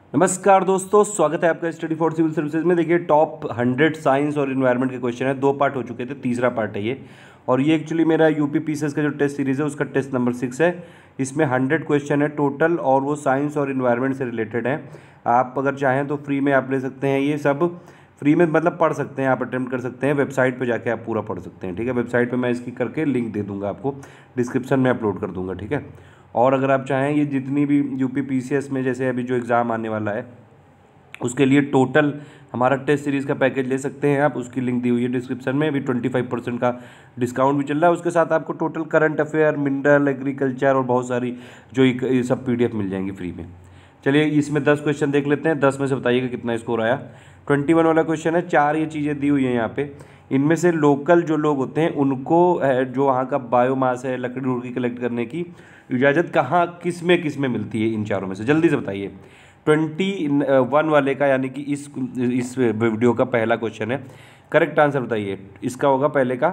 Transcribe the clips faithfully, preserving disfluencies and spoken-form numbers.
नमस्कार दोस्तों, स्वागत है आपका स्टडी फॉर सिविल सर्विसेज में। देखिए, टॉप हंड्रेड साइंस और इन्वायरमेंट के क्वेश्चन है। दो पार्ट हो चुके थे, तीसरा पार्ट है ये। और ये एक्चुअली मेरा यूपी पीसीएस का जो टेस्ट सीरीज़ है उसका टेस्ट नंबर सिक्स है। इसमें हंड्रेड क्वेश्चन है टोटल और वो साइंस और इन्वायरमेंट से रिलेटेड है। आप अगर चाहें तो फ्री में आप ले सकते हैं, ये सब फ्री में मतलब पढ़ सकते हैं, आप अटेम्प्ट कर सकते हैं। वेबसाइट पर जाके आप पूरा पढ़ सकते हैं, ठीक है। वेबसाइट पर मैं इसकी करके लिंक दे दूँगा, आपको डिस्क्रिप्शन में अपलोड कर दूँगा, ठीक है। और अगर आप चाहें, ये जितनी भी यूपी पीसीएस में जैसे अभी जो एग्ज़ाम आने वाला है उसके लिए टोटल हमारा टेस्ट सीरीज़ का पैकेज ले सकते हैं आप। उसकी लिंक दी हुई है डिस्क्रिप्शन में। अभी ट्वेंटी फाइव परसेंट का डिस्काउंट भी चल रहा है। उसके साथ आपको total current affair, mineral, agriculture और बहुत सारी जो ये सब पीडीएफ मिल जाएंगी फ्री में। चलिए, इसमें दस क्वेश्चन देख लेते हैं। दस में से बताइएगा कितना स्कोर आया। ट्वेंटी वन वाला क्वेश्चन है। चार ये चीज़ें दी हुई हैं यहाँ पे। इनमें से लोकल जो लोग होते हैं उनको जो वहाँ का बायोमास है, लकड़ी उड़की कलेक्ट करने की इजाज़त कहाँ, किस में किस में मिलती है? इन चारों में से जल्दी से बताइए। ट्वेंटी वन वाले का, यानी कि इस इस वीडियो का पहला क्वेश्चन है। करेक्ट आंसर बताइए। इसका होगा पहले का,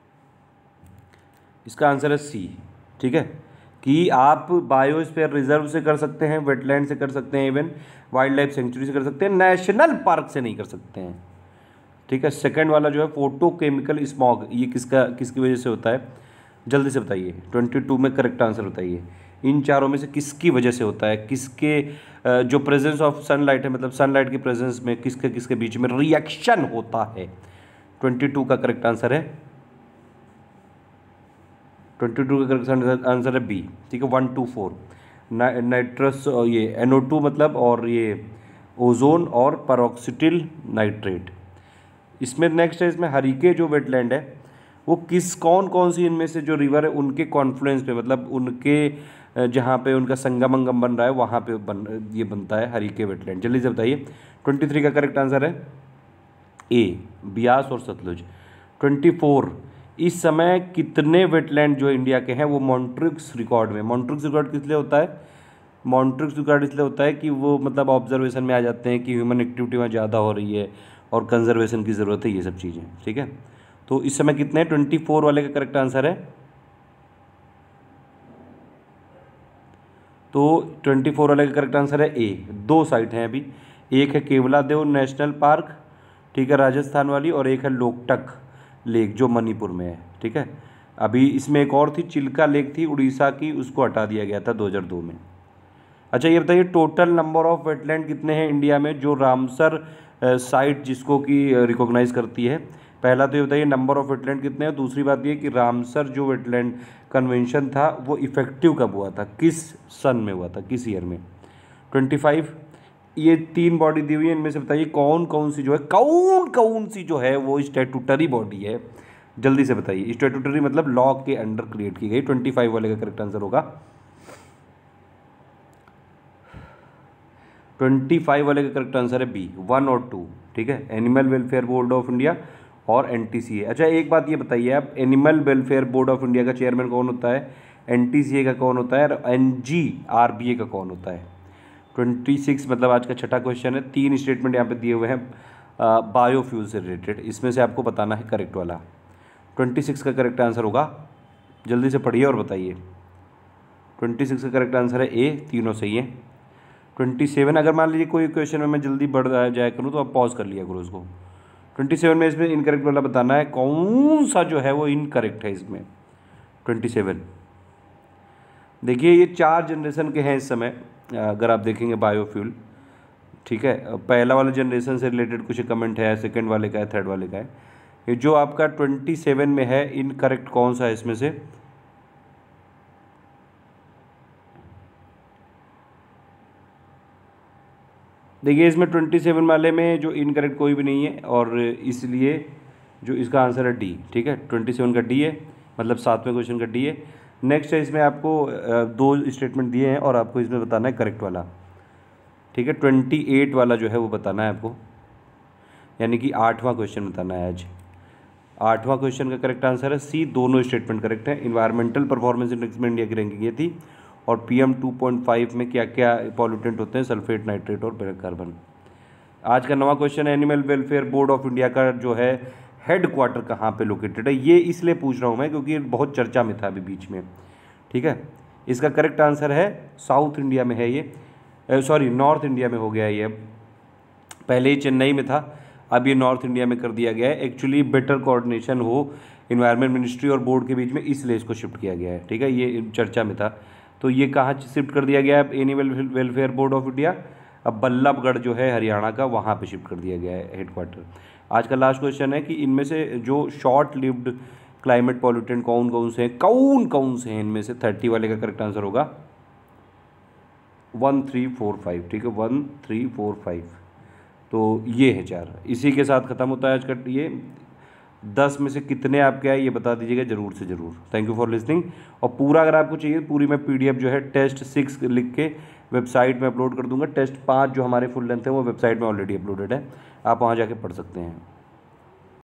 इसका आंसर है सी, ठीक है। कि आप बायोस्फीयर रिजर्व से कर सकते हैं, वेटलैंड से कर सकते हैं, इवन वाइल्ड लाइफ सेंचुरी से कर सकते हैं, नेशनल पार्क से नहीं कर सकते हैं, ठीक है। सेकंड वाला जो है फोटोकेमिकल स्मॉग, ये किसका किसकी वजह से होता है? जल्दी से बताइए। ट्वेंटी टू में करेक्ट आंसर बताइए। इन चारों में से किसकी वजह से होता है? किसके जो प्रेजेंस ऑफ सनलाइट है, मतलब सनलाइट की प्रेजेंस में किसके किसके बीच में रिएक्शन होता है? ट्वेंटी टू का करेक्ट आंसर है, ट्वेंटी टू का करेक्ट आंसर है बी, ठीक है। वन टू फोर नाइट्रस, ये एन ओ टू मतलब, और ये ओजोन और पेरोक्सिटिल नाइट्रेट। इसमें नेक्स्ट है, इसमें हरीके जो वेटलैंड है वो किस कौन कौन सी इनमें से जो रिवर है उनके कॉन्फ्लुएंस पे, मतलब उनके जहाँ पे उनका संगमंगम बन रहा है वहाँ पे बन ये बनता है हरीके वेटलैंड। जल्दी से बताइए। ट्वेंटी थ्री का करेक्ट आंसर है ए, ब्यास और सतलुज। ट्वेंटी फोर, इस समय कितने वेटलैंड जो इंडिया के हैं वो मॉन्ट्रिक्स रिकॉर्ड में? मॉन्ट्रिक्स रिकॉर्ड किस लिए होता है? मॉन्ट्रिक्स रिकॉर्ड इसलिए होता है कि वो मतलब ऑब्जर्वेशन में आ जाते हैं कि ह्यूमन एक्टिविटी वहाँ ज़्यादा हो रही है और कंजर्वेशन की ज़रूरत है, ये सब चीज़ें, ठीक है। तो इस समय कितने? ट्वेंटी फोर वाले का करेक्ट आंसर है, तो ट्वेंटी फोर वाले का करेक्ट आंसर है ए। दो साइट हैं अभी, एक है केवलादेव नेशनल पार्क, ठीक है, राजस्थान वाली, और एक है लोकटक लेक जो मणिपुर में है, ठीक है। अभी इसमें एक और थी, चिल्का लेक थी उड़ीसा की, उसको हटा दिया गया था दो हज़ार दो में। अच्छा, ये बताइए टोटल नंबर ऑफ वेटलैंड कितने हैं इंडिया में जो रामसर साइट जिसको कि रिकॉग्नाइज करती है? पहला तो ये बताइए नंबर ऑफ वेटलैंड कितने हैं। दूसरी बात ये कि रामसर जो वेटलैंड कन्वेंशन था वो इफेक्टिव कब हुआ था, किस सन में हुआ था, किस ईयर में? Twenty five. ये तीन बॉडी दी हुई है, इनमें से बताइए कौन कौन सी जो है, कौन कौन सी जो है वो स्टैट्यूटरी बॉडी है? जल्दी से बताइए। स्टैट्यूटरी मतलब लॉ के अंडर क्रिएट की गई। ट्वेंटी फाइव वाले का करेक्ट आंसर होगा, ट्वेंटी फाइव वाले का करेक्ट आंसर है बी, वन और टू, ठीक है। Animal welfare board of India और एनटीसीए। अच्छा, एक बात ये बताइए आप, animal welfare board of India का चेयरमैन कौन होता है, एनटीसीए का कौन होता है, और एनजीआरबीए का कौन होता है? ट्वेंटी सिक्स मतलब आज का छठा क्वेश्चन है। तीन स्टेटमेंट यहाँ पे दिए हुए हैं बायोफ्यूल से रिलेटेड, इसमें से आपको बताना है करेक्ट वाला। ट्वेंटी सिक्स का करेक्ट आंसर होगा, जल्दी से पढ़िए और बताइए। ट्वेंटी सिक्स का करेक्ट आंसर है ए, तीनों सही है। ट्वेंटी सेवन, अगर मान लीजिए कोई क्वेश्चन में मैं जल्दी बढ़ जाया करूँ तो आप पॉज कर लिया करो उसको। ट्वेंटी सेवन में इसमें इनकरेक्ट वाला बताना है, कौन सा जो है वो इनकरेक्ट है इसमें। ट्वेंटी सेवन, देखिए ये चार जनरेशन के हैं इस समय, अगर आप देखेंगे बायोफ्यूल, ठीक है। पहला वाला जनरेशन से रिलेटेड कुछ कमेंट है, सेकंड वाले का है, थर्ड वाले का है। ये जो आपका ट्वेंटी सेवन में है, इनकरेक्ट कौन सा है इसमें से? देखिए, इसमें ट्वेंटी सेवन वाले में जो इनकरेक्ट कोई भी नहीं है, और इसलिए जो इसका आंसर है डी, ठीक है। ट्वेंटी सेवन का डी है, मतलब सातवें क्वेश्चन का डी है। नेक्स्ट है, इसमें आपको दो स्टेटमेंट दिए हैं और आपको इसमें बताना है करेक्ट वाला, ठीक है। ट्वेंटी एट वाला जो है वो बताना है आपको, यानी कि आठवां क्वेश्चन बताना है आज। आठवां क्वेश्चन का करेक्ट आंसर है सी, दोनों स्टेटमेंट करेक्ट है। इन्वायरमेंटल परफॉर्मेंस इंडेक्स में इंडिया की रैंकिंग ये थी, और P M two point five में क्या क्या पॉल्यूटेंट होते हैं, सल्फेट, नाइट्रेट और ब्लैक कार्बन। आज का नवा क्वेश्चन है, animal welfare board of India का जो है हेड क्वार्टर कहाँ पे लोकेटेड है? ये इसलिए पूछ रहा हूँ मैं क्योंकि बहुत चर्चा में था अभी बीच में, ठीक है। इसका करेक्ट आंसर है साउथ इंडिया में है ये, सॉरी नॉर्थ इंडिया में हो गया है ये, पहले ही चेन्नई में था, अब ये नॉर्थ इंडिया में कर दिया गया है। एक्चुअली बेटर कोऑर्डिनेशन हो इन्वायरमेंट मिनिस्ट्री और बोर्ड के बीच में, इसलिए इसको शिफ्ट किया गया है। ठीक है, ये चर्चा में था। तो ये कहाँ शिफ्ट कर दिया गया है animal welfare board of India, अब बल्लभगढ़ जो है हरियाणा का, वहाँ पे शिफ्ट कर दिया गया है हेडक्वार्टर। आज का लास्ट क्वेश्चन है कि इनमें से जो शॉर्ट लिव्ड क्लाइमेट पॉल्यूटेंट कौन कौन से हैं, कौन कौन से हैं इनमें से, थर्टी वाले का करेक्ट आंसर होगा वन थ्री फोर फाइव। ठीक है, वन थ्री फोर फाइव। तो ये है चार। इसी के साथ ख़त्म होता है आज का ये। दस में से कितने आपके आए ये बता दीजिएगा ज़रूर से ज़रूर। Thank you for listening. और पूरा अगर आपको चाहिए पूरी मैं पीडीएफ जो है टेस्ट सिक्स लिख के वेबसाइट में अपलोड कर दूंगा। टेस्ट पाँच जो हमारे फुल लेंथ है वो वेबसाइट में ऑलरेडी अपलोडेड है, आप वहाँ जाके पढ़ सकते हैं।